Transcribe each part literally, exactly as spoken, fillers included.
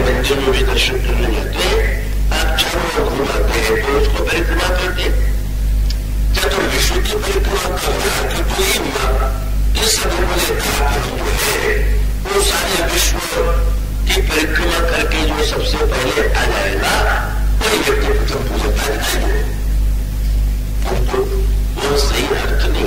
मंदिर में भी दर्शन करने जाते हैं, आप चारों ओर घूमाते हैं तो उसको परिक्रमा करते हैं। जब तो विश्व की परिक्रमा कर रहा कि कोई इस अनुभव जो है वो सारे विश्व की परिक्रमा करके जो सबसे पहले आ जाएगा वही व्यक्ति प्रथम पूजन पाएगा। तो वो सही अर्थ नहीं।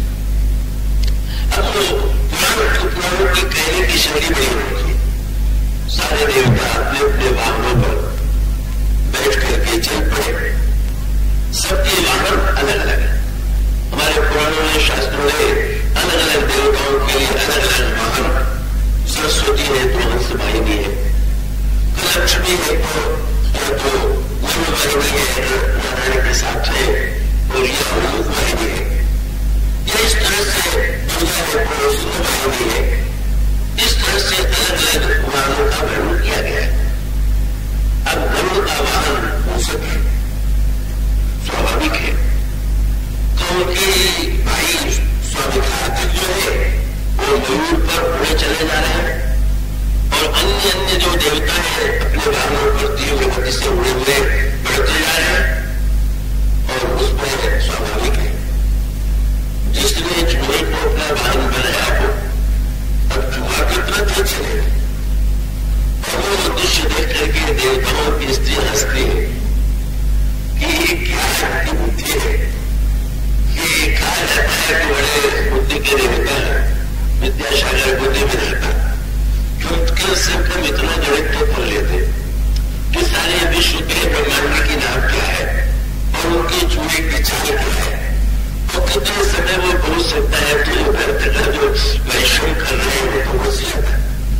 अब तो पुराणों की कहने की शैली नहीं होगी। सारे देवता अपने अपने वाहनों पर बैठ करके चल पड़े। सबके वाहन अलग अलग है। हमारे पुराणों में शास्त्रों ने अलग अलग देवताओं के लिए अलग अलग वाहन, सरस्वती है तो हंसवाहिनी है, लक्ष्मी है तो तो वरुणवाहिनी है, नारायण के साथ है और यह वाहिनी है। यह इस तरह से दुर्गा है तो सुंदरवाहिनी है। इस तरह से अलग अलग वाहनों का वर्णन किया गया है। अब गरुड़ का वाहन मूषक है, स्वाभाविक है। क्योंकि भाई स्वामी कार्तिक जो है वो मयूर पर उड़े चले जा रहे हैं और अन्य अन्य जो देवता है अपने वाहनों पर तीव्र गति से उड़े हुए बढ़ते जा रहे हैं और उसमें स्वाभाविक है जिसने चूहे को अपना वाहन बनाया हो, अब चूहा कितना तेज चले और वो दृश्य देख करके देवताओं की स्त्री हंसती है कि क्या बुद्धि है, कि कहा जाता है कि बड़े बुद्धि के देवता विद्यासागर बुद्धि में रहता क्योंकि सिर्फ इतना जड़ित तो कर लेते कि सारे विश्व के ब्रह्मांड की नाम क्या है और उनकी चूहे की चाल क्या है तो कितने समय वो पहुंच सकता है। तो व्यर्थ का जो वैश्व कर रहे हैं वो तो बच जाता है,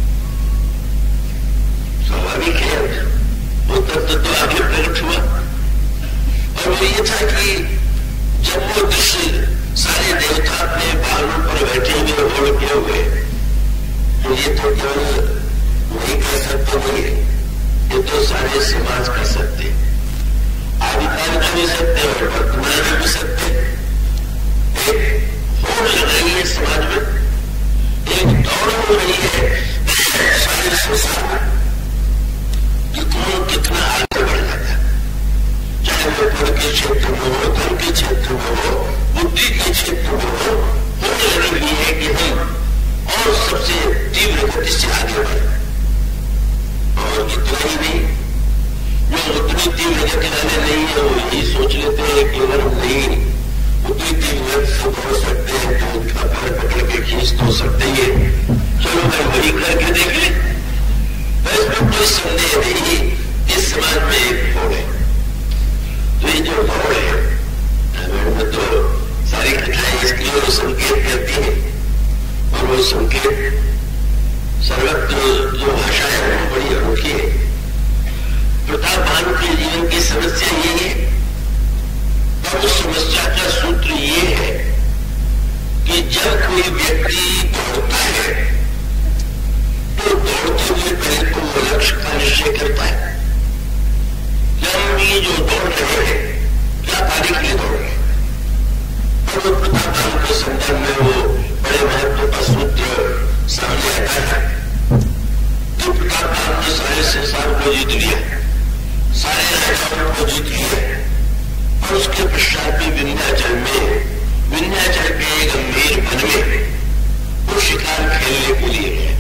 स्वाभाविक है। वो तत्व तो आगे प्रकट हुआ और वो ये था कि जब वो दृश्य सारे देवता अपने वाहनों पर बैठे हुए होड़ किए हुए तो ये तो केवल वही कर सकते नहीं है, ये तो सारे समाज कर सकते, आदिकाल का भी सकते और वर्तमान में भी सकते। एक होड़ लग रही है समाज में, एक दौड़ हो रही है सारे संसार कि कौन कितना आगे बढ़ जाता है, चाहे वो पद के क्षेत्र में हो, धन के क्षेत्र में हो, बुद्धि के क्षेत्र में हो, होने लगी हुई है कि हम और सबसे तीव्र गति से आगे बढ़े। और इतना ही नहीं, जो उतनी तीव्र गति वाले नहीं है वो यही सोच लेते हैं कि अगर हम नहीं उतनी तीव्र गति से बढ़ सकते हैं तो उनका पैर पकड़ के खींच तो सकते हैं, चलो मैं वही करके देख ले। बस में कोई संदेह नहीं, इस समाज में एक होड़ है। तो ये जो होड़ है में तो सारी कथाएं इसके लिए संकेत करती है और वो संकेत सर्वत्र जो भाषा है वो बड़ी अनोखी है। प्रतापवान के जीवन की समस्या ये है और उस समस्या का सूत्र ये है कि जब कोई व्यक्ति दौड़ता है तो दौड़ते हुए पहले तो वो लक्ष्य का निश्चय करता है कि हम ये जो दौड़ रहे हैं क्या कार्य के लिए दौड़ रहे हैं। और वो प्रतापवान के संदर्भ में वो बड़े महत्व का सूत्र सामने आता है कि प्रतापवान ने सारे संसार को जीत लिया, सारे राजाओं को जीत लिया और उसके पश्चात भी विंध्याचल में विंध्याचल के एक गंभीर वन में वो शिकार खेलने के लिए है।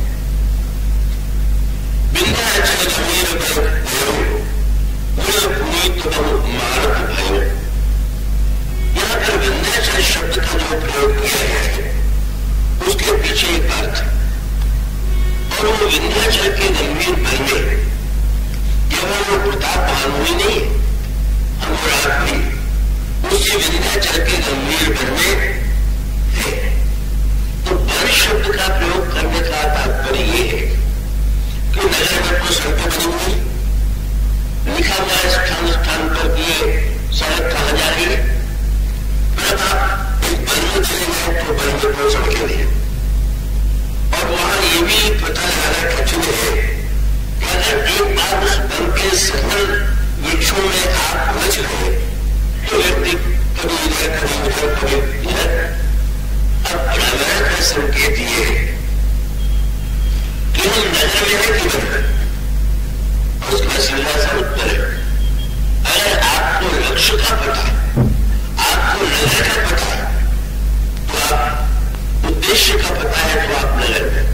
विंध्याचल गंभीर भयो पुनीत मार्ग भयो, यहाँ पर विंध्याचल शब्द का जो प्रयोग किया है उसके पीछे एक अर्थ है और वो विंध्याचल के गंभीर वन में केवल वो प्रतापवान ही नहीं है, हम और आप भी उसी विंध्याचल के गंभीर वन में है। तो वन शब्द का प्रयोग करने का तात्पर्य ये है कि नगर में कोई सड़कें बनी हुई लिखा हुआ है स्थान स्थान पर कि सड़क कहाँ जा रही है, पर आप एक वन में चले गए तो वन में कोई सड़कें नहीं और वहां ये भी पता लगाना कठिन है कि अगर एक बार उस वन के सघन वृक्षों में आप उलझ गए तो व्यक्ति कभी इधर कभी उधर कभी इधर। अब पर्यावरण का संकेत ये है कि हम नगर में है कि वन उसका सीधा सा उत्तर है, अगर आपको लक्ष्य का पता है, आपको नगर का पता है, तो आप उद्देश्य का पता है तो आप नगर में,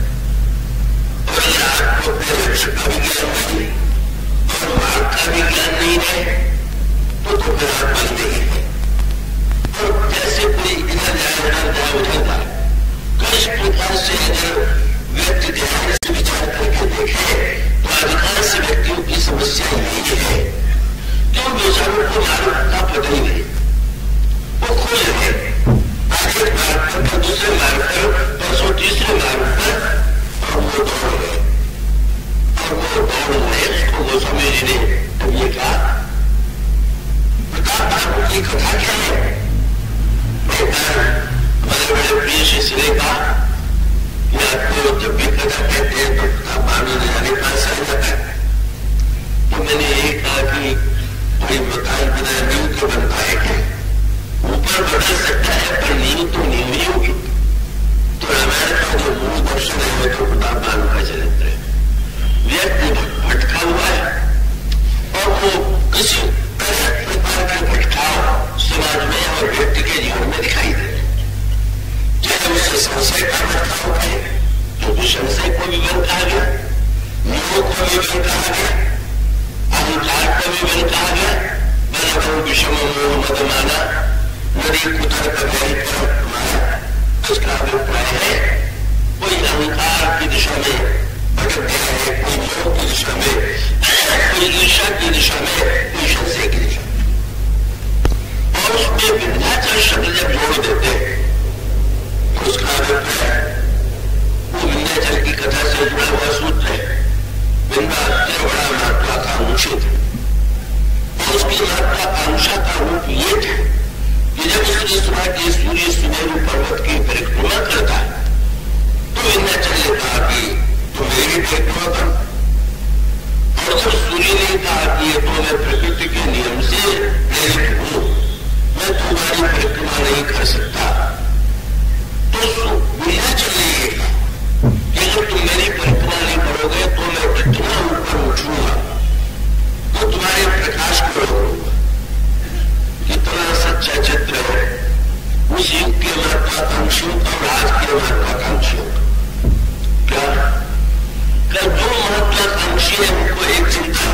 और अगर आपको अपने लक्ष्य का भी ज्ञान नहीं और मार्ग का भी ज्ञान नहीं है तो तो फिर आप बन नहीं है। और जैसे कोई इधर जाए उधर जाए उधर जाए, तो इस प्रकार से अगर व्यक्ति ध्यान से विचार करके देखे तो अधिकांश व्यक्तियों की समस्या यही है क्यों बेचारों को मार्ग का पता ही नहीं, वो खोज रहे आज एक मार्ग पर, दूसरे मार्ग पर, परसों तीसरे मार्ग पर, और वो दौड़ रहे और वो दौड़ रहे उसको गोस्वामी जी ने तब ये कहा, प्रताप बाबू की कथा क्या है? एक बार हमारे बड़े प्रिय शिष्य ने कहा कि आपको जब भी कथा कहते हैं तो प्रताप बाबू ने जाने पास आ जाता है, तो मैंने ये कहा कि भाई मकान बिना नींव के बनता है क्या? ऊपर बदल सकता है पर नींव तो नींव ही होगी। तो रामायण का जो मूल दर्शन है वो तो प्रताप बाबू का चरित्र है। व्यक्ति भटका हुआ है और वो किसी प्रकार के भटकाव समाज में और व्यक्ति के जीवन में दिखाई दे, चाहे उससे संशय का भटकाव है, क्योंकि संशय को भी बन कहा गया, मोह को भी बन कहा गया, अहंकार को भी बन कहा गया, बराबर विषम मोह मद माना नदी कुतर कभी पर माया। उसका अभिप्राय है कोई अहंकार की दिशा में भटक गया है, कोई मोह की दिशा में, कोई ईर्षा की दिशा में, कोई संशय की दिशा में, और उसमें विंध्याचल शब्द जब जोड़ देते हैं तो उसका अभिप्राय वो विंध्याचल की कथा से जुड़ा हुआ सूत्र है, विंध्याचल बड़ा महत्वाकांक्षी था, और उसकी महत्वाकांक्षा का रूप ये था कि जब उसने सुना कि सूर्य सुमेरु पर्वत की परिक्रमा करता है तो विंध्याचल ने कहा कि तुम मेरी परिक्रमा करो, और जब सूर्य ने कहा कि ये तो मैं प्रकृति के नियम से प्रेरित हूं, मैं तुम्हारी परिक्रमा नहीं कर सकता, तो विंध्याचल ने ये कहा कि अगर तुम मेरी परिक्रमा नहीं करोगे तो मैं कितना ऊपर उठूंगा तो तुम्हारे प्रकाश को रोकूंगा। कितना सच्चा चित्र है उस युग के महत्वाकांक्षियों का और आज के महत्वाकांक्षियों का। क्या कल जो महत्वाकांक्षी है उनको एक चिंता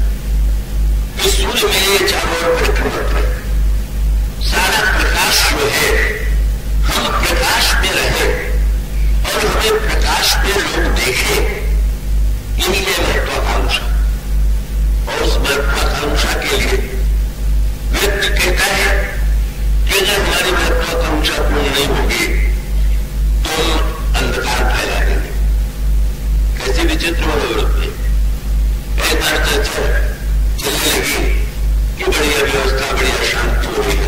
कि सूर्य मेरे चारों ओर परिक्रमा करे, सारा प्रकाश जो है हम प्रकाश में रहे और हमें प्रकाश में लोग देखे, यही है महत्वाकांक्षा। और उस महत्वाकांक्षा के लिए व्यक्ति कहता है कि अगर हमारी महत्वाकांक्षा पूर्ण नहीं होगी तो हम अंधकार फैला देंगे। कैसे विचित्र मनोवृत्ति। एक बार चर्चा चलने लगी कि बढ़िया व्यवस्था, बढ़िया शांति हो रही है,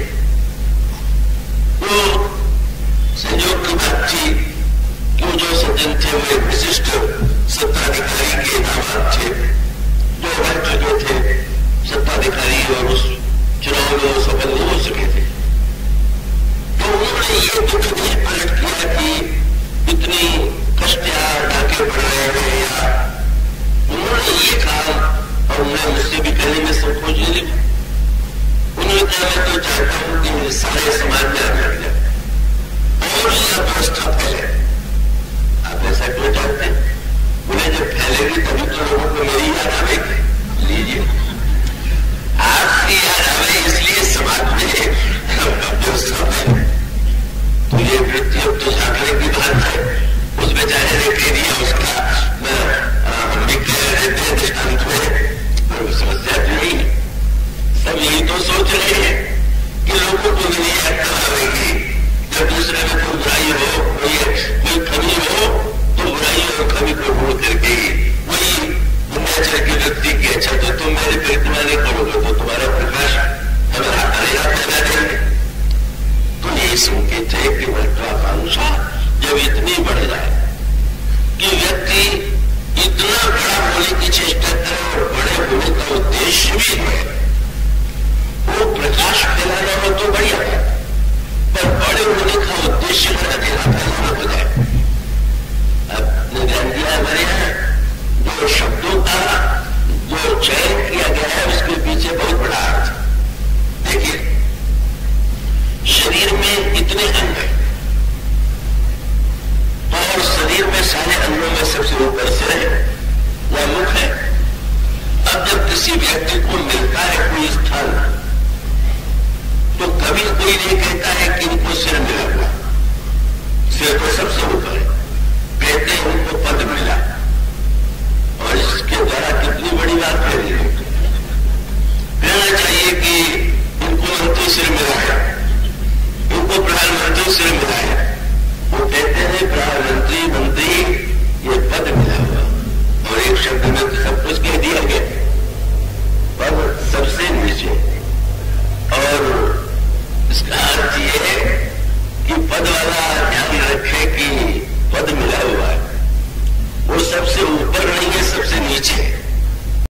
तो संयोग की बात थी कि जो सज्जन थे वो एक विशिष्ट सत्ताधिकारी के दामाद थे, जो रह चुके थे सत्ताधिकारी और उस चुनाव में सफल नहीं हो सके थे। तो उन्होंने ये दुख नहीं प्रकट किया कि इतनी कष्ट या ढाके पड़ रहे हैं, या उन्होंने ये कहा, और उन्हें मुझसे भी कहने में संकोच नहीं लिखा, उन्होंने कहा मैं तो चाहता हूं कि सारे समाज में आग लग जाए और यह व्यवस्था फैले। आप ऐसा क्यों चाहते हैं? उन्हें जब फैलेगी तभी तो लोगों को मेरी याद आवेगी। लीजिए आपकी याद आवे इसलिए समाज में व्यवस्था फैले। तो ये वृत्ति अब तो झांकने की बात है, उस बेचारे ने कह दिया उसका हम भी कह रहे थे दृष्टांत में, पर समस्या तो नहीं है। सब यही तो सोच रहे हैं कि लोगों को भी नहीं याद आवेगी, जब दूसरे में कोई बुराई हो, कोई कमी हो तो बुराई और कमी को ढूंढ करके वही विंध्याचल के व्यक्ति की अच्छा तो तुम मेरी परिक्रमा नहीं करोगे तो तुम्हारा प्रकाश हमारा हमेशा फैला देंगे। तो ये संकेत है कि महत्वाकांक्षा जब इतनी बढ़ जाए कि व्यक्ति इतना बड़ा होने की चेष्टा करे और बड़े होने का उद्देश्य भी है, वो प्रकाश फैलाना हो तो बढ़िया है, पर बड़े होने का उद्देश्य बड़ा देना फैलाना हो जाए। आपने ध्यान दिया हमारे यहाँ जो शब्दों का जो व्यक्ति को मिलता है कोई स्थल, तो कभी कोई नहीं कहता